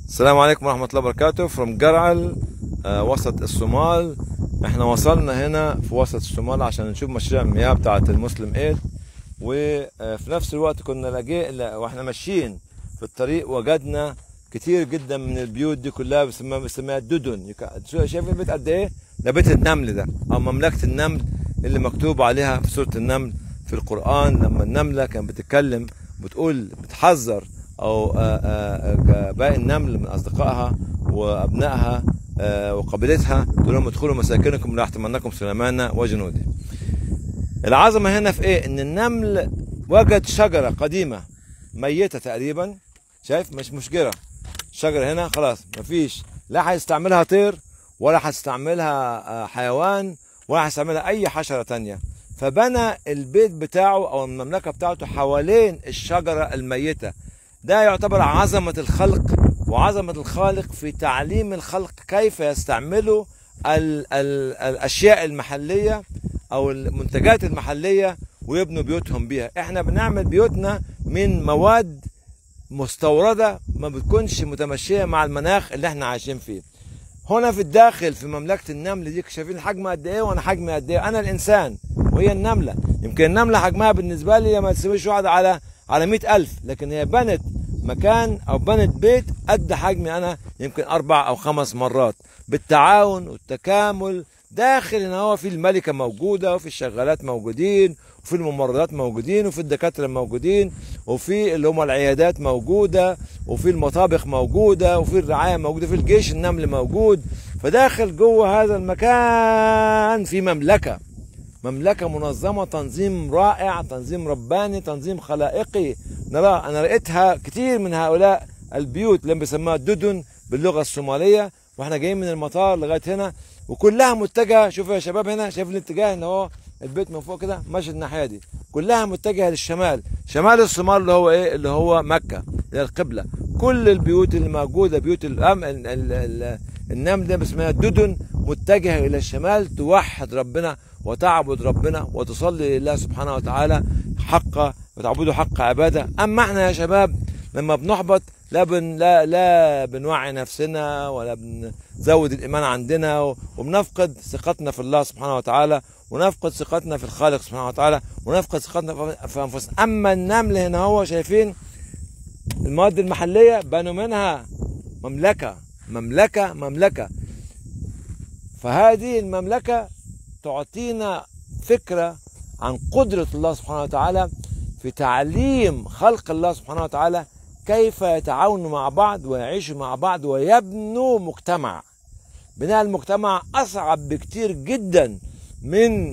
السلام عليكم ورحمة الله وبركاته. from قرعل وسط الصومال. احنا وصلنا هنا في وسط الصومال عشان نشوف مشاريع المياه بتاعة المسلم ايد، وفي نفس الوقت كنا واحنا ماشيين في الطريق وجدنا كتير جدا من البيوت دي كلها بسميها ددن. شايف البيت قد ايه؟ ده بيت النمل ده، او مملكة النمل اللي مكتوب عليها في سورة النمل في القرآن. لما النملة كانت بتتكلم بتقول بتحذر او باقي النمل من اصدقائها وابنائها وقبيلتها، تقول لهم ادخلوا مساكنكم لا يحطمنكم سليمان وجنوده. العظمه هنا في ايه؟ ان النمل وجد شجره قديمه ميته تقريبا، شايف؟ مش مشكله الشجره هنا خلاص مفيش، لا هيستعملها طير ولا هيستعملها حيوان ولا هيستعملها اي حشره تانية، فبنى البيت بتاعه او المملكه بتاعته حوالين الشجره الميته. ده يعتبر عظمة الخلق وعظمة الخالق في تعليم الخلق كيف يستعملوا الأشياء المحلية أو المنتجات المحلية ويبنوا بيوتهم بيها. احنا بنعمل بيوتنا من مواد مستوردة ما بتكونش متمشية مع المناخ اللي احنا عايشين فيه. هنا في الداخل في مملكة النمل دي شايفين الحجم قد ايه وانا حجمي قد ايه؟ انا الانسان وهي النملة. يمكن النملة حجمها بالنسبة لي ما تسويش واحد على 100,000، لكن هي بنت مكان او بنت بيت قد حجمي انا يمكن 4 أو 5 مرات، بالتعاون والتكامل. داخل هنا هو في الملكة موجودة، وفي الشغالات موجودين، وفي الممرضات موجودين، وفي الدكاترة موجودين، وفي اللي هم العيادات موجودة، وفي المطابخ موجودة، وفي الرعاية موجودة، في الجيش النمل موجود. فداخل جوه هذا المكان في مملكة منظمة، تنظيم رائع، تنظيم رباني، تنظيم خلائقي. أنا رأيتها كتير من هؤلاء البيوت اللي بيسموها ددن باللغة الصومالية، واحنا جايين من المطار لغاية هنا، وكلها متجهة. شوفوا يا شباب هنا، شايف الاتجاه ان هو البيت من فوق كده ماشي الناحية دي، كلها متجهة للشمال، شمال الصومال اللي هو ايه؟ اللي هو مكة، اللي هي القبلة. كل البيوت اللي موجودة بيوت النمل ده اسمها ددن، متجهة إلى الشمال، توحد ربنا وتعبد ربنا وتصلي لله سبحانه وتعالى حق وتعبده حق عبادة. أما احنا يا شباب لما بنحبط لا بنوعي نفسنا ولا بنزود الإيمان عندنا، وبنفقد ثقتنا في الله سبحانه وتعالى، ونفقد ثقتنا في الخالق سبحانه وتعالى، ونفقد ثقتنا في أنفسنا. أما النمل هنا هو شايفين المواد المحلية بنوا منها مملكة. فهذه المملكة تعطينا فكرة عن قدرة الله سبحانه وتعالى في تعليم خلق الله سبحانه وتعالى كيف يتعاونوا مع بعض ويعيشوا مع بعض ويبنوا مجتمع. بناء المجتمع أصعب بكتير جدا من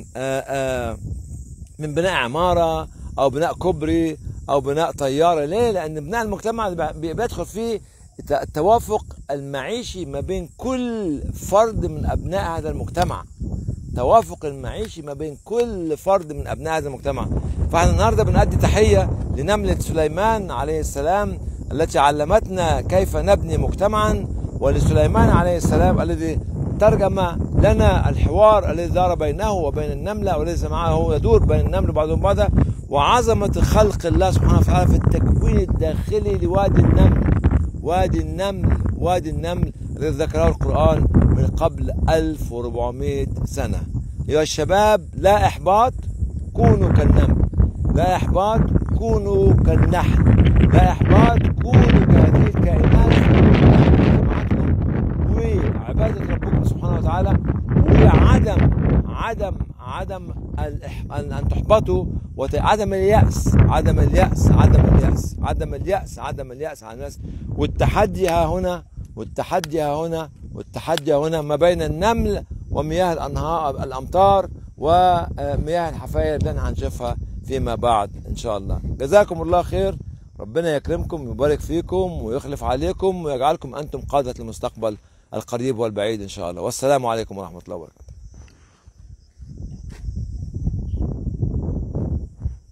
بناء عمارة أو بناء كوبري أو بناء طيارة. ليه؟ لأن بناء المجتمع بيدخل فيه التوافق المعيشي ما بين كل فرد من أبناء هذا المجتمع، توافق المعيشي ما بين كل فرد من أبناء هذا المجتمع. فاحنا النهارده بنأدي تحية لنملة سليمان عليه السلام التي علمتنا كيف نبني مجتمعا، ولسليمان عليه السلام الذي ترجم لنا الحوار الذي دار بينه وبين النملة، والذي معه يدور بين النمل بعضهم بعضا، وعظمة خلق الله سبحانه وتعالى في التكوين الداخلي لوادي النمل الذي ذكره القرآن من قبل 1400 سنة. يا الشباب لا إحباط، كونوا كالنمل، لا إحباط كونوا كالنحل، لا إحباط كونوا كهذه الكائنات وعبادة ربكم سبحانه وتعالى، وعدم أن تحبطوا، وعدم اليأس عن الناس. والتحدي هنا ما بين النمل ومياه الأمطار ومياه الحفاير اللي احنا هنشوفها فيما بعد إن شاء الله. جزاكم الله خير، ربنا يكرمكم ويبارك فيكم ويخلف عليكم ويجعلكم أنتم قادة المستقبل القريب والبعيد إن شاء الله. والسلام عليكم ورحمة الله وبركاته.